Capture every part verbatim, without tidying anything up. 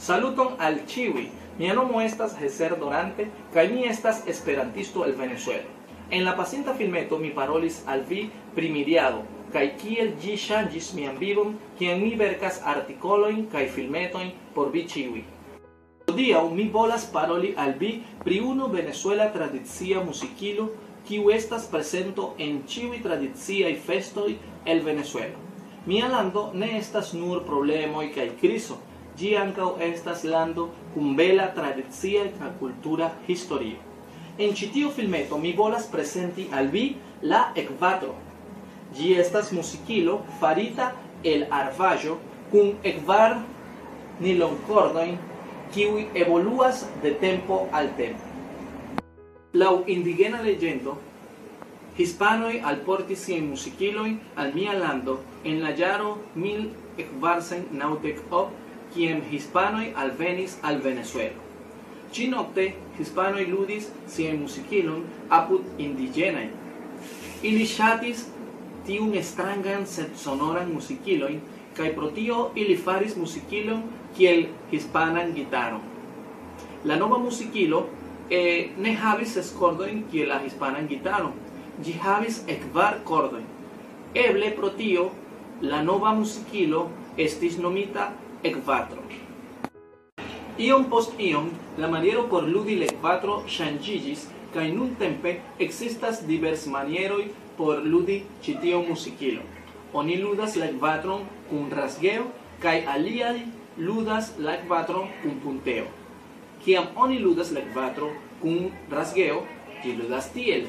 Saluton al ĉiuj. Mia nomo estas Heser Dorante kaj mi estas esperantisto el Venezuelo. En la pasinta filmeto mi parolis al vi pri miriado kaj kiel ĝi ŝanĝis mian vivon, kiam mi verkas artikolojn kaj filmetojn por vi ĉiuj. Hodiaŭ mi volas paroli al vi pri unu venezuela tradicia muzikilo kiu estas presento en ĉiuj tradiciaj festoj el Venezuelo. Mia lando ne estas nur problemoj kaj krizo, ĝi ankaŭ estas lando kun bela tradicia kaj kultura historio. En ĉi tiu filmeto mi volas prezenti al vi la ekvatro. Ĝi estas muzikilo farita el arbaĵo kun ekvar nilonkordojn kiuj evoluas de tempo al tempo. Laŭ indigena leĝendo, hispanoj alportis siajn muzikilojn al mia lando en la jaro mil kvarcent naŭdek ok, kiam hispanoj alvenis al Venezuelo. Ĉi-nokte hispanoj ludis siajn muzikilojn apud indiĝenaj. Ili ŝatis tiun strangan sed sonoran muzikilojn, kaj pro tio ili faris muzikilon kiel hispanan gitaron. La nova muzikilo eh, ne havis ses kordojn kiel la hispanan gitaron. Ĝi havis kvar kordojn. Eble pro tio la nova muzikilo estis nomita ekvatro. Iom post iom la maniero por ludi la ekvatro ŝanĝiĝis kaj nuntempe ekzistas diversmanieroj por ludi ĉi tiun muzikilon. Oni ludas la ekvatron kun rasgeo kaj aliaj ludas la ekvatron kun punteo. Kiam oni ludas la ekvatro kun rasgeo, ĝi ludas tiel.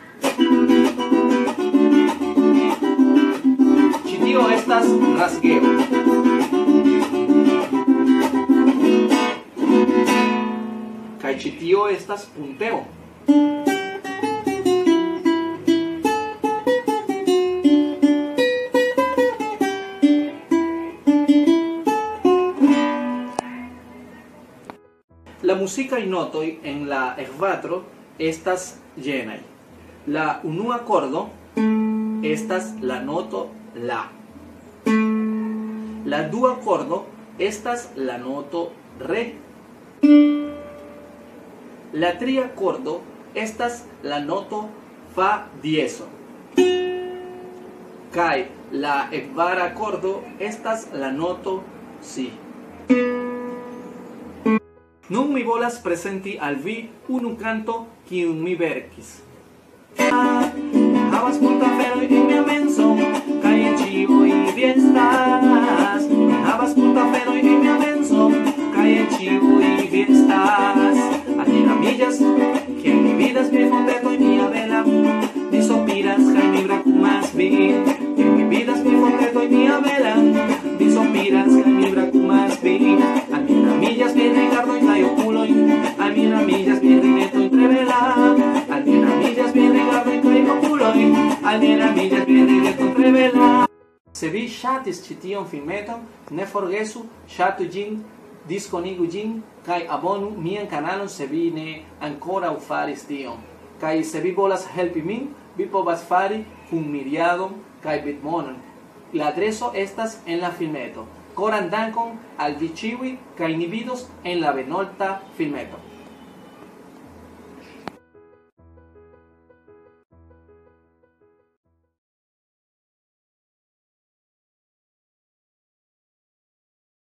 Ĉi tio estas rasgeo. Kaj ĉi tio estas punteo. La muzikaj notoj en la ekvatro estas ĝenaj. La unua akordo estas la noto la. La dua akordo estas la noto re. La tria akordo estas la noto fa dieso. Kaj la ekvara akordo estas la noto si. Nun mi volas prezenti al vi unu kanto kiun mi verkis. Havas multan aferoj en mia menso, kaj en ĉiuj vi estas. Havas multan aferoj en mia menso, kaj en ĉiuj vi estas. Admiramillas, kiel mi vidas mi fontetoj mia bela, mi sopiras kaj mi brakumas vin. Kiel mi vidas mi fontetoj mia bela, mi sopiras kaj mi brakumas vin. Admiramillas mi rigardoj kaj okuloj, admiramillas mi ridetoj tre bela. Admiramillas mi rigardoj kaj okuloj, admiramillas mi ridetoj tre bela. Se vi ŝatis ĉi tiun filmeton, ne forgesu ŝatu ĝin, diskonigu ĝin kaj abonu mian kanalon se vi ne ankoraŭ faris tion. Kaj se vi volas helpi min, vi povas fari kun miriadon kaj bitmonon. La adreso estas en la filmeto. Koran dankon al vi ĉiuj kaj ni vidos en la venonta filmeto.